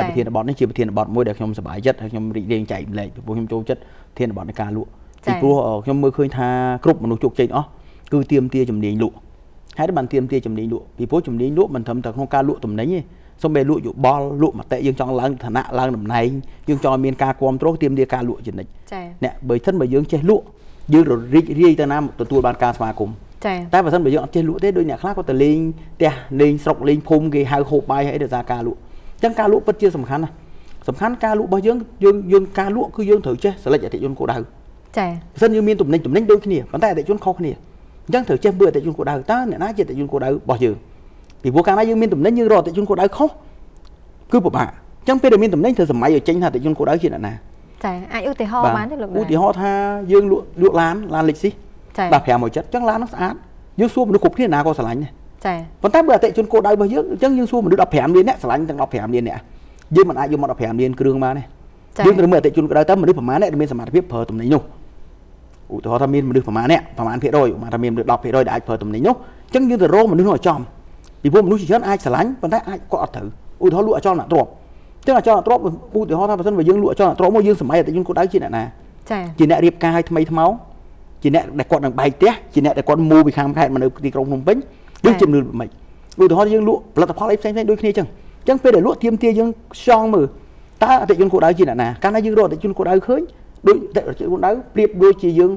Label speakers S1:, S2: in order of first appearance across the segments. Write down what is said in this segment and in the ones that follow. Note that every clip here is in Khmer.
S1: haiประเทศบอลนี่จีประเทศบอลมวยเด็กยมสบายจัดยมรีเรียงใจเลยพวกยมโจจัดเทียนบอลในการลุที่พวกยมมือเคยทากรุ๊ปมนุษย์จุกใจอ๋อคือเตรียมเตี้ยจำเนียงลุให้ได้บันเตรียมเตี้ยจำเนียงลุพี่พวกจำเนียงลุมันทำแต่ของการลุตรงนี้สมเด็จลุอยู่บอลลุมาเตะยังจองล้างฐานะล้างหนุ่มในยังจองเมียนกาความโตเตรียมเดียการลุจริงเนี่ยเบย์ท่านเบย์ยังเจลุยืนรีตนาตัวบานการสมาคมแต่พอท่านเบย์ยังเจลุได้โดยเนี่ยคลาก็แต่ลิงแต่ลิงสกลิงพุ่มกี่หายโคไปให้เดือดการลุจังการลุปัจเจสำคัญนะสำคัญการลุบยังการลุคือยังถือเจ้สลัดจากติจนโคดาวซึ่งยังมีตุ่มนิ่งโดยขี้เหนียวมันแต่ติจนเขาขี้เหนียวยังถือเจ้เบื่อติจนโคดาวตาเนี่ยน่าจะติจนโคดาวบ่ยืนthì vô càng này dương miền tùm nên như rồi tại chung cô đá khó cứ bộ bà chẳng phải được miền tùm nên thời sớm máy ở tranh tại chung cô đá chuyện này
S2: ai ưu tiên ho bán được
S1: ưu tiên ho tha dương lụa lan lịch xí bà phèo mồi chất chẳng lan nó sát dương xua mình được cục thế nào có sả lạnh này còn tại bữa tại chung cô đá bao nhiêu chẳng dương xua mình được đập phèm đi nè sả lạnh chẳng đập phèm đi nè dương mình ai dương mà đập phèm đi kêu mà này dương từ bữa tại chung cô đá tấm mình được phẩm má này miền sả mát phép phở tùm này nhung ưu tiên ho tham miền mình được phẩm má này phẩm má phê rồi mà tham miền được đập phê rồi đã phở tùm này nhung chẳng dương từ rô mình được nổi chòm thì vô mình nuôi chỉ ai xả lánh, còn thấy ai có thử, ui họ lụa cho là trộm, tức là cho là trộm, ui thì họ tham gia vào dương lụa cho là trộm, mua dương sầm máy tại dương cô đá chị nè, chị nè điệp ca hay thay máu, chị nè để con đằng bài té, chị nè để con mua bị khám khai mà được đi công nông bính, dương chìm được mày, ui thì họ dương lụa, là tập họ lấy xem đôi khi chẳng phải để lụa tiêm tia dương son mờ, ta tại dương cô đá chị nè, cái này dương rồi tại dương cô đá khơi, đôi tại dương cô đá điệp đôi chị dương,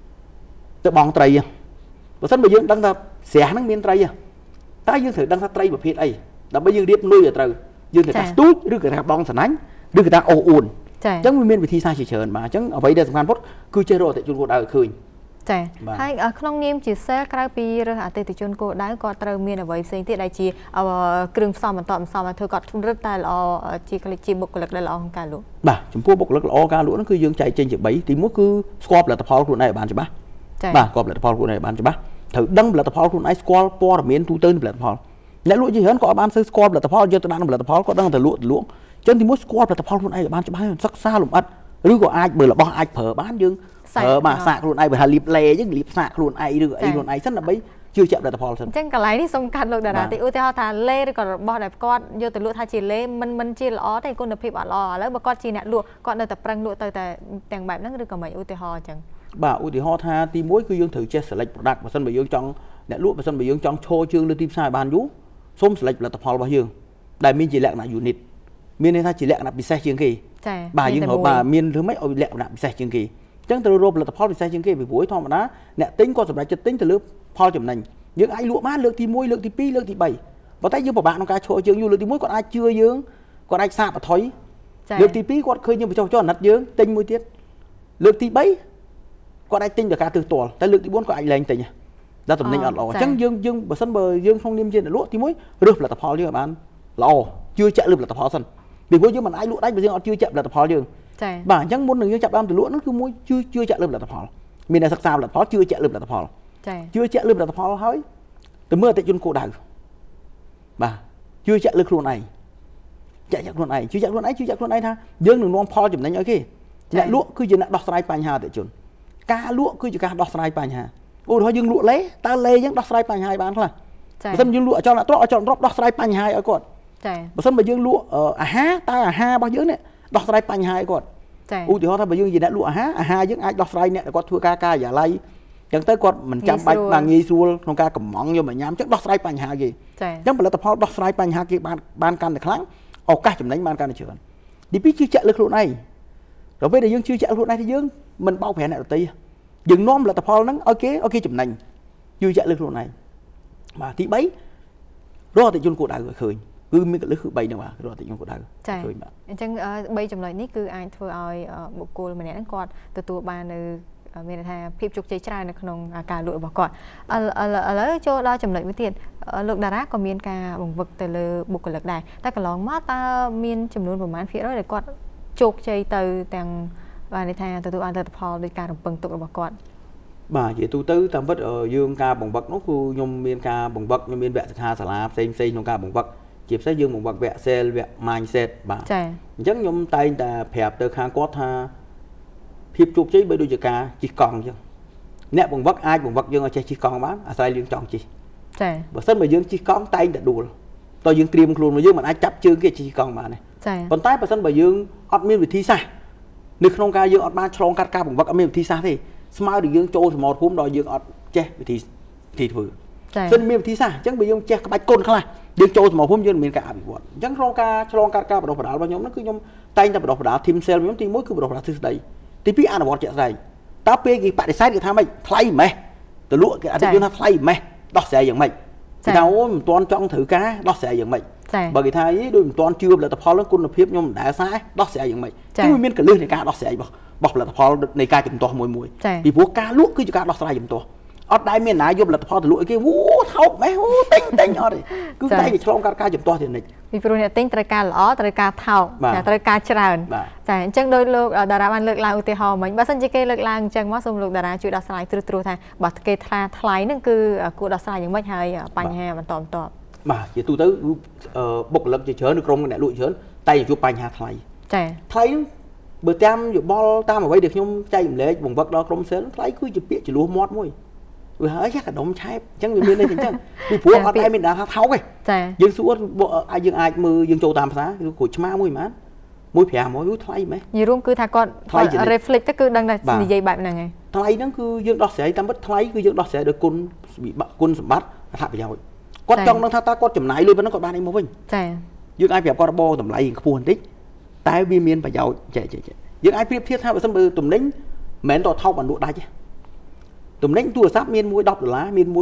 S1: tự bong tray, và sân bây dương đang tập xẻ năng miên tray ta dương thử đăng sát tray một phiên ấy là bây giờ điệp nuôi ở trời dương thử ta tút đưa người ta bong sẵn ánh đưa người ta ồ ồn chẳng nguyên vị thi sai chỉ chờ mà chẳng ở vậy đây sẵn phút cứ chơi rồi tại chung cô đã khơi
S2: hay ở không nghiêm chỉ xe cái pi rồi à từ chung cô đã có trời miền ở vậy xây thì đây chỉ kêu sao mà tọm sao mà thôi có rất tài là chỉ cái chỉ bộc lực đây là ông cả lũ
S1: bà chúng cô bộc lực là o cả lũ nó cứ dương chạy trên chợ bấy thì muốn cứ squat là tập pháo của này bạn cho bác bà squat là tập pháo của này bạn cho bác thử đăng là tập pháo của này squat po là miền thu tên là tập pháo lẽ lụa gì hết có ban sơ squat là tập pháo giờ tụi bạn là tập pháo có đăng là lụa chân thì muốn squat là tập pháo của này bạn cho bác sắc xa lụm ắt rồi có ai bởi là bao ai phở bán dương phở mà sạc luôn ai bởi hà lip lè chứ lip sạc luôn ai được ai luôn ai rất là bấy chưa chạm là tập pháo thật
S2: chân cả lấy đi xong cắt luôn đã thì ưu tiên thà lê rồi còn bao đẹp con giờ từ lụa thà chỉ lê mình chỉ ló thì con được phê bảo lòแล้วmà con chỉ nè lụa con được tập răng lụa từ tàng bạc nó được còn mấy ưu tiên ho chẳng
S1: bà ưu tiên ho tha thì mỗi cứ dương thử che select product và sân bởi dương trong nè lụa và sân bởi dương trong show chương lên tim sai bàn vũ xôm select là tập pháo bao dương đại miên chỉ lẹ là unit miên này tha chỉ lẹ là bị sai chương kỳ bà dương họ bà miên thứ mấy ở lẹ là bị sai chương kỳ chẳng từ rồi là tập pháo bị sai chương kỳ vì buổi thôi mà nó nè tính con sập lại chất tính từ lớp pháo chậm nành những ai lụa má lượng thì môi lượng thì pi lượng thì bảy và tay dương của bạn nó cá show chương lượng thì môi còn ai chưa dương còn ai xa mà thói lượng thì pi còn khơi nhưng mà cho nặt dương tinh môi tiết lượng thì bấy còn ai tinh được cả từ tổ tay lượng thì bốn có ai lên tinh ra tầm ninh lò chẳng dương bờ sân bờ dương không niêm trên là lụa thì môi được là tập pháo chứ các bạn lò chưa chạy được là tập pháo sân vì với dương mà ai lụa đánh bây giờ chưa chạy là tập pháo dương bà chẳng muốn đừng dương chạm đam từ lụa nó cứ môi chưa chạy được là tập pháo mình là sắc sao là pháo chưa chạy được là tập pháo chưa chạy được là tập pháo hơi từ mưa tại chân cổ đảo bà chưa chạy được luôn này chạy luôn này chưa chạy luôn này tha dương đừng non pháo chụp đánh ở kia lại lụa cứ chỉ là đọt sai pan hà tại chuẩn cá lụa cứ chỉ cá đọt sai pan hà ôi thôi dương lụa lấy ta lê những đọt sai pan hà bán thôi sân dương lụa cho là chọn đọt sai pan hà ở cột sân mà dương lụa ha ta ha bao nhiêu này đọt sai pan hà ở cột ôi thì họ thay dương gì đã lụa ha những ai đọt sai này có thua ca giả lay chẳng tới con mình chăm bạch bằng nghi xuôi không ca cầm mỏng nhưng mà nhám chắc đọt sai pan hà gì chẳng phải là tập họ đọt sai pan hà kia ban can được kháng ồ ca chấm đánh ban can được chưa đi biết chưa chạy lực luôn này rồi bây giờ dương chưa chạy luôn này thì dương mình bao phèn này đầu tiên dừng nom là tập họ nó ok chụp nành chưa chạy lực luôn này mà tí bấy rồi thì chung cuộc đời khơi cứ mấy cái lứa khử bay nữa mà rồi thì chung cuộc đời khơi
S2: mà chẳng bây trong lời ní cứ ai thôi ai một cô mình nãy còn từ tụi ba nữ mình là phim chụp chơi trai nó không cả lụa vào còn ở chỗ đó trong lời với tiền lượng đà rác còn miền ca bùng vực từ lừa buộc lực này ta cả lóng mát ta miền chấm luôn vào màn phía đó để còn chụp chơi từ tàng và để thay từ tụi anh tập họ để cả đồng bằng tụi vào còn
S1: bà chỉ tu tư tam vất ở dương ca bùng vực nó khu nhôm miền ca bùng vực nhôm miền vẹn ha xả lá xem nhôm ca bùng vực chịp sẽ dương bùng vực vẹn xe vẹn mindset bà chắc nhôm tay ta phèp từ khang quát ha hiệp chụp chế bởi đôi giờ ca chỉ còn chứ nè bùng vực ai bùng vực dương ở chỉ còn bán sai liên chọn chi bởi sân mà dương chỉ còn tay đã đủ tôi dương tiêm luôn mà dương mà ai chấp chưa cái chỉ còn mà này ប៉ុន្តែបើសិនបើយើងអត់មានវិធីសាស្ត្រនៅក្នុងការយើងអត់បានឆ្លងកាត់ការបង្វឹកអត់មានវិធីសាស្ត្រទេស្មើនឹងយើងចូលសមរភូមិដល់យើងអត់ចេះវិធីធ្វើសិនមានវិធីសាស្ត្រអញ្ចឹងបើយើងចេះក្បាច់គុណខ្លះយើងចូលសមរភូមិយើងមានការអភិវឌ្ឍអញ្ចឹងក្នុងការឆ្លងកាត់ការបដិបដាលរបស់ខ្ញុំហ្នឹងគឺខ្ញុំតែងតែបដិបដាល team sale ខ្ញុំទី1គឺបដិបដាលទ្រឹស្ដីទី2អនុវត្តជាក់ស្ដែងតើពេលគេបដិសេធគេថាម៉េចថ្លៃម៉េះទៅលក់គេអត់យើងថាថ្លៃម៉េះដោះស្រាយយ៉ាងម៉េចគេថាអូមិនទាន់ចង់ត្រូវការដោះស្រាយយ៉ាងម៉េចបើគេថាអីដូចមិនទាន់ជឿផលិតផលហ្នឹងគុណភាពខ្ញុំមិនដែលសារដោះស្រាយយ៉ាងម៉េចគឺវាមានកលឹះនៃការដោះស្រាយរបស់ផលិតផលនៃការជំទាស់មួយពីព្រោះការលក់គឺជាការដោះស្រាយជំទាស់អត់ដែលមានណាយកផលិតផលទៅលក់ឲ្យគេអូថោកម៉េះអូទិញអត់ទេគឺតែគេឆ្លងកាត់ការជំទាស់ទៀតនិច
S2: ពីព្រោះអ្នកទិញត្រូវការល្អត្រូវការថោកត្រូវការច្រើនចាអញ្ចឹងដោយលោកតារាបានលើកឡើងឧទាហរណ៍មិញបើសិនជាគេលើកឡើងអញ្ចឹងមកសូមលោកតារាជួយដោះស្រាយទ្រឹស្ថាបើគេថ្លាថ្លៃហ្នឹងគឺគួរដោះស្រាយយ៉ាងម៉េចហើយបញ្ហាបន្ត
S1: បាទជាទូទៅបុគ្គលិកជាច្រើននៅក្រុមអ្នកលក់ច្រើនតែជួបបញ្ហាថ្លៃ
S2: ចា
S1: ថ្លៃហ្នឹងបើតាមយោបល់តាមអ្វីដែលខ្ញុំចែករំលែកបង្វឹកដល់ក្រុមសេលថ្លៃគឺជាពាក្យចលួសមាត់មួយវាហើយកដុំឆែបអញ្ចឹងវាមានន័យអញ្ចឹងពីព្រោះអត់ដែលមានថាថោកទេ
S2: ចា
S1: យើងសួរយើងអាចមើលយើងចូលតាមផ្សារគឺគ្រូឆ្មាមួយប៉ុន្មាន1.5ថ្លៃមែន
S2: និយាយរួមគឺថាគាត់ reflect ទៅគឺដឹងតែនិយាយបែបហ្នឹងហើយ
S1: ថ្លៃហ្នឹងគឺយើងដោះស្រាយតាមពិតថ្លៃគឺយើងដោះស្រាយដោយគុណសម្បត្តិអត្ថប្រយោជន៍គាត់ចង់ដឹងថាតើគាត់ចំណាយលុយប៉ុណ្ណឹងគាត់បានអីមកវិញ
S2: ចា
S1: យើងអាចប្រាប់គាត់បោតម្លៃខ្ពស់បន្តិចតែវាមានប្រយោជន៍ចេះយើងអាចប្រៀបធៀបថាបើសិនបើទំនិញមិនមែនតថោកបានលក់ដាច់ទេទំនិញទូរស័ព្ទមានមួយ$10មានមួយ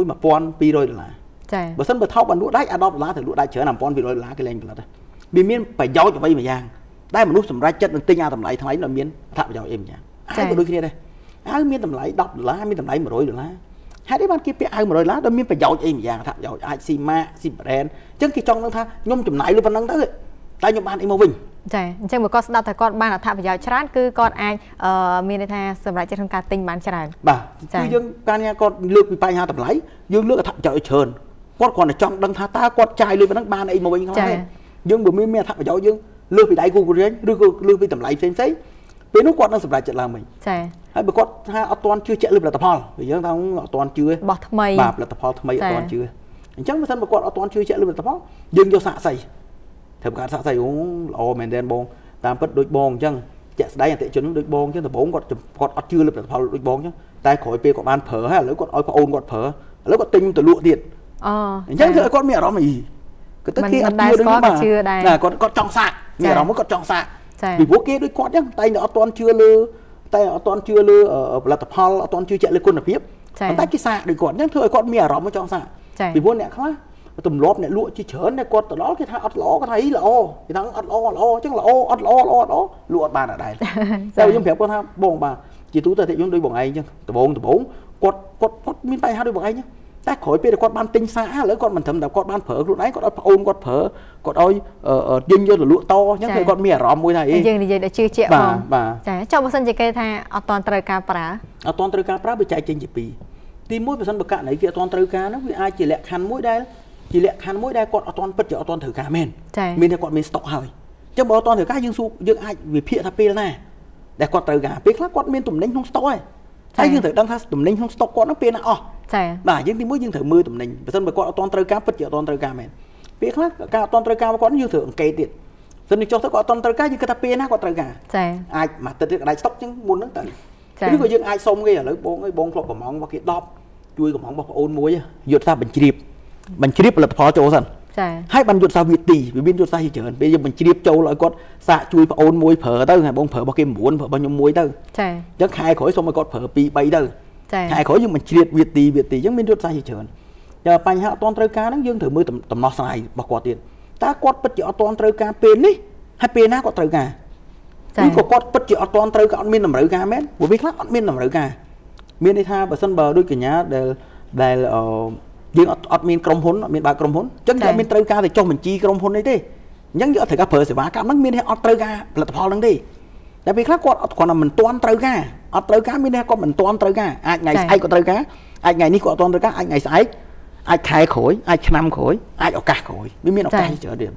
S1: $1200
S2: ចា
S1: បើសិនបើថោកបានលក់ដាច់អា$10ទៅលក់ដាច់ច្រើន$1200គេលែងផលិតវាមានប្រយោជន៍អ្វីមួយយ៉ាងដែលមនុស្សសម្រេចចិត្តនឹងទិញអាតម្លៃថ្លៃnóមានអត្ថប្រយោជន៍អីមួយយ៉ាងហើយក៏ដូចគ្នាដែរអាវមានតម្លៃ$10មានតម្លៃ$100ហេតុអីបានគេពាក់អាវ$100ដល់មានប្រយោជន៍អីមួយយ៉ាងអត្ថប្រយោជន៍អាចស៊ីម៉ាកស៊ីប្រេនអញ្ចឹងគេចង់ដឹងថាខ្ញុំចំណាយលុយប៉ុណ្ណឹងទៅតែខ្ញុំបានអីមកវិញ
S2: ចាអញ្ចឹងបើគាត់ស្ដាប់ថាគាត់បានអត្ថប្រយោជន៍ច្រើនគឺគាត់អាចមានន័យថាសម្រាប់ចិត្តក្នុងការទិញបានច្រើន
S1: បាទគឺយើងការងារគាត់លើកពីបញ្ហាតម្លៃយើងលើកអត្ថប្រយោជន៍ច្រើនគាត់គ្រាន់តែចង់ដឹងថាតើគាត់ចាយលុយប៉ុណ្ណឹងបានអីមកវិញខ្លះយើងបើមានអត្ថប្រយោជន៍យើងលើកពីដៃគូប្រជែងឬក៏លើកពីតម្លៃផ្សេងពេលនោះគាត់នឹងសម្រេចចិត្តឡើងវិញ
S2: ចា
S1: ហើយបើគាត់ថាអត់ទាន់ជឿជាក់លើផលិតផលយើងថាអត់ទាន់ជឿ
S2: បោះថ្មី
S1: បាទផលិតផលថ្មីអត់ទាន់ជឿអញ្ចឹងបើសិនបើគាត់អត់ទាន់ជឿជាក់លើផលិតផលយើងយកសាកសីធ្វើការសាកសីអូល្អមែនទែនបងតាមពិតដូចបងអញ្ចឹងជាក់ស្ដែងអតិជនដូចបងអញ្ចឹងដំបូងគាត់អត់ជឿលើផលិតផលដូចបងអញ្ចឹងតែក្រោយពេលគាត់បានប្រើហើយឥឡូវគាត់ឲ្យប្អូនគាត់ប្រើឥឡូវគាត់ទិញទៅលក់ទៀតអញ្ចឹងគឺគាត់មានអារម្មណ៍អីគាត់ទៅគេអត់ជឿ
S2: នឹងបាទ
S1: ណាគាត់ចង់សាកមានអារម្មណ៍គាត់ចង់សាកពីព្រោះគេដូចគាត់អញ្ចឹងតែអត់ទាន់ជឿលើផលិតផលអត់ទាន់ជឿជាក់លើគុណភាពប៉ុន្តែគេសាកដូចគាត់អញ្ចឹងធ្វើឲ្យគាត់មានអារម្មណ៍ចង់សាកពីព្រោះអ្នកខ្លះទម្លាប់អ្នកលក់ជាច្រើនតែគាត់ទៅដល់គេថាអត់ល្អគាត់ថាអីល្អគេថាអត់ល្អអញ្ចឹងល្អអត់ល្អលក់អត់បានដែរតែខ្ញុំប្រាប់គាត់ថាបងបាទជាទូទៅតែខ្ញុំដូចបងឯងអញ្ចឹងដំបូងគាត់មានបញ្ហាដូចបងឯងតែក្រោយពេលគាត់បានទិញសាកឥឡូវគាត់មិនត្រឹមតែគាត់បានប្រើខ្លួនឯងគាត់ឲ្យប្អូនគាត់ប្រើគាត់ឲ្យយើងយកទៅលក់តអញ្ចឹងគាត់មានអារម្មណ៍មួយថាអី
S2: យើងនិយាយដល់ជឿជាក់ផងចាចុះបើសិនជាគេថាអត់ទាន់ត្រូវការប្រើ
S1: អត់ទាន់ត្រូវការប្រើវាចែកចេញជាពីរទី1បើសិនបើករណីគេអត់ទាន់ត្រូវការហ្នឹងវាអាចជាលក្ខខណ្ឌមួយដែលគាត់អត់ទាន់ពិតជាអត់ទាន់ត្រូវការមែនមានតែគាត់មានស្តុកហើយអញ្ចឹងបើអត់ទាន់ត្រូវការយើងអាចវិភាគថាពេលណាដែលគាត់ត្រូវការពេលខ្លះគាត់មានទំនិញក្នុងស្តុកហើយហើយយើងត្រូវដឹងថាទំនិញក្នុងស្តុកគាត់ហ្នឹងពេលណាអស់
S2: ចា
S1: បាទយើងទី1យើងត្រូវមើលទំនិញបើសិនបើគាត់អត់ទាន់ត្រូវការពិតជាអត់ទាន់ត្រូវការមែនពេលខ្លះការអត់ទាន់ត្រូវការរបស់គាត់យើងត្រូវអង្កេតទៀតសិននេះចុះទៅគាត់អត់ទាន់ត្រូវការយើងគិតថាពេលណាគាត់ត្រូវការ
S2: ចា
S1: អាចមួយទឹកទៀតកដៃស្តុកអញ្ចឹងមុនហ្នឹងទៅឬក៏យើងអាចសុំគេឥឡូវបងអើយបងធ្លាប់កំងរបស់គេ10ជួយកំងរបស់ប្អូនមួយយុទ្ធសាស្ត្របញ្ជ្រាបផលិតផលចូលសិន
S2: ចា
S1: ហើយបានយុទ្ធសាស្ត្រវាទីវាមានយុទ្ធសាស្ត្រជាច្រើនពេលយើងបញ្ជ្រាបចូលឲ្យគាត់សាកជួយប្អូនមួយប្រើទៅហើយបងប្រើរបស់គេ9ប្រើរបស់ខ្ញុំមួយទៅ
S2: ចា
S1: អញ្ចឹងខែក្រោយសុំឲ្យគាត់ប្រើ2 3ទៅ
S2: ចា
S1: ខែក្រោយយើងបញ្ជ្រាបវាទីអញ្ចឹងមានយុទ្ធសាស្ត្រជាច្រើនតែបញ្ហាអត់ទាន់ត្រូវការហ្នឹងយើងត្រូវមើលដំណោះស្រាយរបស់គាត់ទៀតតើគាត់ពិតជាអត់ទាន់ត្រូវការពេលនេះហើយពេលណាគាត់ត្រូវការឬក៏គាត់ពិតជាអត់ទាន់ត្រូវការអត់មានតម្រូវការមែនព្រោះវាខ្លះអត់មានតម្រូវការមានន័យថាបើសិនបើដូចកញ្ញាដែលយើងអត់មានក្រុមហ៊ុនអត់មានបើកក្រុមហ៊ុនអញ្ចឹងយើងអត់មានត្រូវការទៅចុះបញ្ជីក្រុមហ៊ុនអីទេអញ្ចឹងយើងអត់ត្រូវការប្រើសេវាកម្មហ្នឹងមានន័យអត់ត្រូវការផលិតផលហ្នឹងទេតែពេលខ្លះគាត់អត់គ្រាន់តែមិនទាន់ត្រូវការអត់ត្រូវការមានន័យគាត់មិនទាន់ត្រូវការអាចថ្ងៃស្អែកគាត់ត្រូវការអាចថ្ងៃនេះគាត់អត់ទាន់ត្រូវការអាចថ្ងៃស្អែកអាចខែក្រោយអាចឆ្នាំក្រោយអាចឱកាសក្រោយវាមានឱកាសច្រើនទៀតបាទ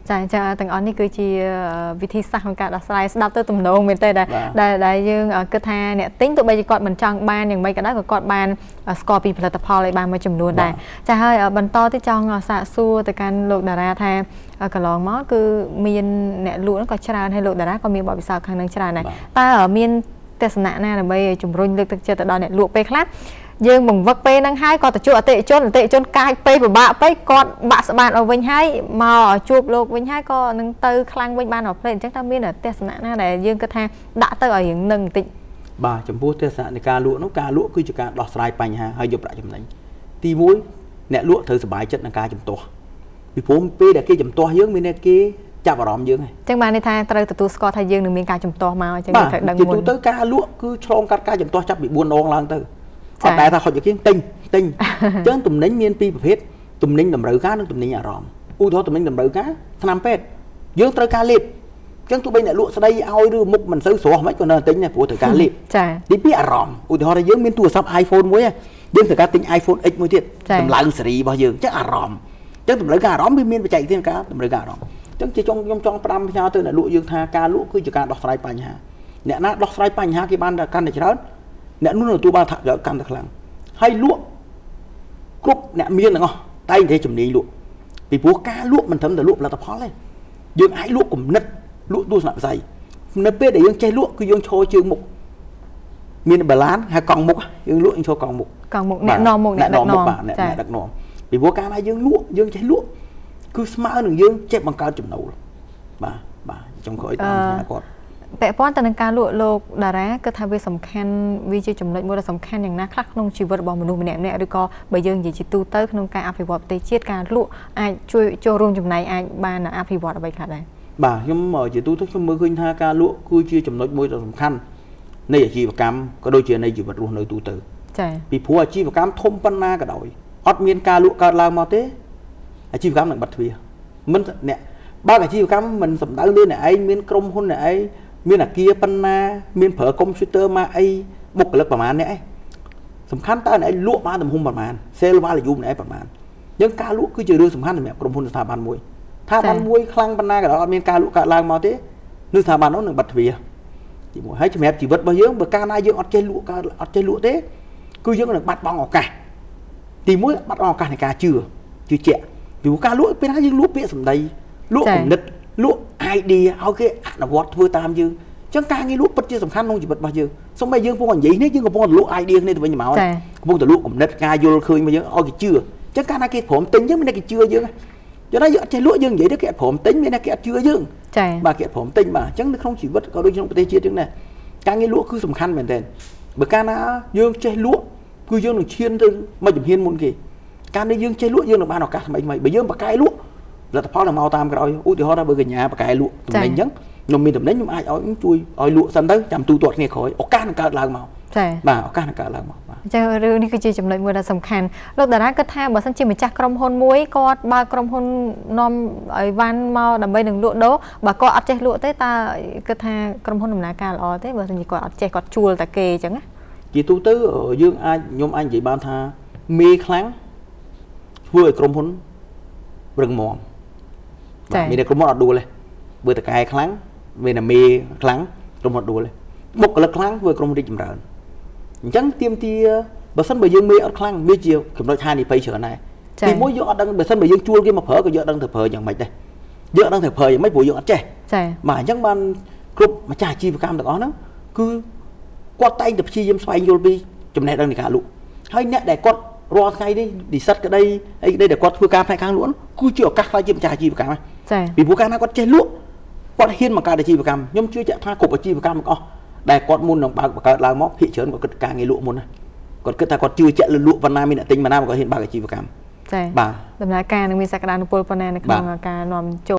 S2: ចាទាំងអស់នេះគឺជាវិធីសាស្ត្រក្នុងការដោះស្រាយស្ដាប់ទៅទំនងមែនទេដែលយើងគិតថាអ្នកទិញទោះបីជាគាត់មិនចង់បានយ៉ាងម៉េចក៏ដោយក៏គាត់បានស្គាល់ពីផលិតផលឲ្យបានមួយចំនួនដែរចាហើយបន្តទៅចង់សាកសួរទៅកាន់លោកតារាថាកន្លងមកគឺមានអ្នកលក់ក៏ច្រើនហើយលោកតារាក៏មានបទពិសោធន៍ខាងនឹងច្រើនដែរតើមានទស្សនៈណាដើម្បីជំរុញលើកទឹកចិត្តទៅដល់អ្នកលក់ពេលខ្លះយើងបង្វឹកពេលហ្នឹងហើយគាត់ទៅជួបអតិថិជនកាចពេកពិបាកពេកគាត់បាក់ស្បាតឲ្យវិញហើយមកជួបលោកវិញហើយក៏នឹងទៅខ្លាំងវិញបានអត់ភ្លេចអញ្ចឹងតើមានទស្សនៈណាដែលយើងគិតថាដាក់ទៅឲ្យរឿងនឹងបន្តិច
S1: បាទចំពោះទស្សនៈនៃការលក់នោះការលក់គឺជាការដោះស្រាយបញ្ហាហើយយកប្រាក់ចំណេញទី1អ្នកលក់ត្រូវសប្បាយចិត្តនឹងការជំទាស់ពីព្រោះពេលដែលគេជំទាស់យើងមានតែគេចាប់អារម្មណ៍យើងហើយ
S2: អញ្ចឹងបានន័យថាត្រូវទទួលស្គាល់ថាយើងនឹងមានការជំទាស់មកអញ្ចឹងយើងត្រូវដឹងមុន
S1: ទៅការលក់គឺឆ្លងកាត់ការជំទាស់ចាប់ពី4ដងឡើងទៅអត់ដែលថាហុចជាងទិញអញ្ចឹងទំនិញមានពីរប្រភេទទំនិញតម្រូវការនិងទំនិញអារម្មណ៍ឧទាហរណ៍ទំនិញតម្រូវការថ្នាំពេទ្យយើងត្រូវការលេបអញ្ចឹងទោះបីអ្នកលក់ស្ដីឲ្យឬមុខមិនសូវស្រស់មិនក៏នៅទិញដែរព្រោះត្រូវការលេបទីពីរអារម្មណ៍ឧទាហរណ៍ថាយើងមានទូរស័ព្ទ iPhone មួយយើងត្រូវការទិញ iPhone X មួយទៀតតម្លើងស៊េរីរបស់យើងអញ្ចឹងអារម្មណ៍អញ្ចឹងតម្រូវការអារម្មណ៍វាមានបច្ចេកទេសការតម្រូវការអារម្មណ៍អញ្ចឹងជាខ្ញុំចង់ផ្ដាំផ្ញើទៅអ្នកលក់យើងថាការលក់គឺជាការដោះស្រាយបញ្ហាអ្នកណាដោះស្រាយបញ្ហាគេបានកាន់តែច្រើនអ្នកនោះទទួលបានថាកាន់តែខ្លាំងហើយលក់គ្រប់អ្នកមានទាំងអស់តែងតែជំនាញលក់ពីព្រោះការលក់មិនត្រឹមតែលក់ផលិតផលទេយើងអាចលក់គំនិតលក់ទស្សនវិស័យនៅពេលដែលយើងចេះលក់គឺយើងឈរជើងមុខមានបាឡានហើយកង់មុខយើងលក់យើងឈរកង់មុខ
S2: អ្នកនាំមុខអ្នកដឹកនាំ
S1: អ្នកដឹកនាំពីព្រោះការណាយើងលក់យើងចេះលក់គឺស្មើនឹងយើងចេះបង្កើតចំណូលបាទចុងក្រោយតាមគាត់
S2: ពាក់ព័ន្ធទៅនឹងការលក់លោកតារាគិតថាវាសំខាន់វាជាចំណុចមួយដ៏សំខាន់យ៉ាងណាខ្លះក្នុងជីវិតរបស់មនុស្សម្នាក់ឬក៏បើយើងនិយាយជាទូទៅក្នុងការអភិវឌ្ឍប្រទេសជាតិការលក់អាចជួយចូលរួមចំណែកអាចបានអភិវឌ្ឍអ្វីខ្លះដែរ
S1: បាទខ្ញុំជាទូទៅខ្ញុំមើលឃើញថាការលក់គឺជាចំណុចមួយដ៏សំខាន់នៃអាជីវកម្មក៏ដូចជានៃជីវិតរស់នៅទូទៅ
S2: ចា៎
S1: ពីព្រោះអាជីវកម្មធំប៉ុណ្ណាក៏ដោយអត់មានការលក់កើតឡើងមកទេអាជីវកម្មនឹងបាត់ទ្វារមិនអ្នកបើអាជីវកម្មមិនសំដៅលើអ្នកឯងមានក្រុមហ៊ុនអ្នកឯងមានអាគារប៉ុណ្ណាមានប្រើកុំព្យូទ័រមកអីបុគ្គលិកប្រមាណអ្នកឯងសំខាន់តើអ្នកឯងលក់បានទំហំប្រមាណ sale value អ្នកឯងប្រមាណយើងការលក់គឺជារឿងសំខាន់សម្រាប់ក្រុមហ៊ុនស្ថាប័នមួយថាបានមួយខ្លាំងប៉ុណ្ណាក៏ដោយអត់មានការលក់កើតឡើងមកទេនឹងស្ថាប័ននោះនឹងបាត់ទ្វារទីមួយហើយសម្រាប់ជីវិតរបស់យើងបើកាលណាយើងអត់ចេះលក់កើតអត់ចេះលក់ទេគឺយើងនឹងបាត់បង់ឱកាសទីមួយបាត់បង់ឱកាសនៃការជឿជាក់ពីព្រោះការលក់ពេលណាយើងលក់ពាក្យសម្ដីលក់គំនិតលក់ idea ឲ្យគេអនុវត្តធ្វើតាមយើងអញ្ចឹងការងារលក់ពិតជាសំខាន់ក្នុងជីវិតរបស់យើងសូម្បីយើងកំពុងនិយាយនេះយើងកំពុងតែលក់ idea គ្នាទៅវិញទៅមកកំពុងតែលក់គំនិតការយល់ឃើញរបស់យើងឲ្យគេជឿអញ្ចឹងកាលណាគេព្រមទិញយើងមានតែគេជឿយើងចឹងណាយើងអត់ចេះលក់យើងនិយាយទៅគេអត់ព្រមទិញមានតែគេអត់ជឿយើងបាទគេអត់ព្រមទិញបាទអញ្ចឹងនៅក្នុងជីវិតក៏ដូចក្នុងប្រទេសជាតិយើងដែរការងារលក់គឺសំខាន់មែនទែនបើកាលណាយើងចេះលក់គឺយើងនឹងឈានទៅមកជំហានមុនគេកាលណាយើងចេះលក់យើងនឹងបានឱកាសថ្មីៗបើយើងបកកែលក់ផលិតផលនឹងមកតាមក្រោយឧទាហរណ៍ថាបើកញ្ញាបកកែលក់ទំនិញអញ្ចឹងខ្ញុំមានទំនិញខ្ញុំអាចឲ្យជួយឲ្យលក់សិនទៅចាំទូទាត់គ្នាក្រោយឱកាសនឹងកើតឡើងមកបាទឱកាសនឹងកើតឡើងមកបាទ
S2: អញ្ចឹងរឿងនេះគឺជាចំណុចមួយដ៏សំខាន់លោកតារាគិតថាបើសិនជាម្ចាស់ក្រុមហ៊ុនមួយគាត់បើកក្រុមហ៊ុននាំឲ្យវ៉ាន់មកដើម្បីនឹងលក់ដូរបើគាត់អត់ចេះលក់ទេតើគិតថាក្រុមហ៊ុនដំណើរការល្អទេបើសិនជាគាត់អត់ចេះគាត់ជួលតែគេអញ្ចឹងណា
S1: ជាទូទៅយើងអាចខ្ញុំអាចនិយាយបានថាមេខ្លាំងធ្វើឲ្យក្រុមហ៊ុនរឹងមាំមានតែក្រុមហ៊ុនអត់ដួលទេបើតកែខ្លាំងមានតែមេខ្លាំងក្រុមហ៊ុនដួលទេបុគ្គលិកខ្លាំងធ្វើក្រុមហ៊ុនរីកចម្រើនអញ្ចឹងទាមទារបើសិនបើយើងមេអត់ខ្លាំងវាជាចំណុចហានិភ័យច្រើនដែរទីមួយយើងអត់ដឹងបើសិនបើយើងជួលគេមកប្រើក៏យើងអត់ដឹងទៅប្រើយ៉ាងម៉េចដែរយើងអត់ដឹងទៅប្រើយ៉ាងម៉េចព្រោះយើងអត់ចេះបាទអញ្ចឹងបានគ្រប់ម្ចាស់អាជីវកម្មទាំងអស់ហ្នឹងគឺគាត់តែងតែព្យាយាមស្វែងយល់ពីចំណេះដឹងនៃការលក់ហើយអ្នកដែលគាត់រាល់ថ្ងៃនេះនិស្សិតក្តីអីក្តីដែលគាត់ធ្វើការផ្នែកខាងលក់គឺជាឱកាសខ្លាចជាម្ចាស់អាជីវកម្មពីព្រោះកាលណាគាត់ចេះលក់គាត់ហ៊ានបង្កើតអាជីវកម្មខ្ញុំជឿជាក់ថាគ្រប់អាជីវកម្មទាំងអស់ដែលគាត់មុននឹងបើកបង្កើតឡើងមកភាគច្រើនគាត់គិតការងារលក់មុនណាគាត់គិតថាគាត់ជឿជាក់លើលក់ប៉ុណ្ណាមានអ្នកទិញប៉ុណ្ណាគាត់ហ៊ានបើកអាជីវកម្ម
S2: បាទដំណើរការនឹងមានសក្តានុពលប៉ុណ្ណានៅក្នុងការនាំចូល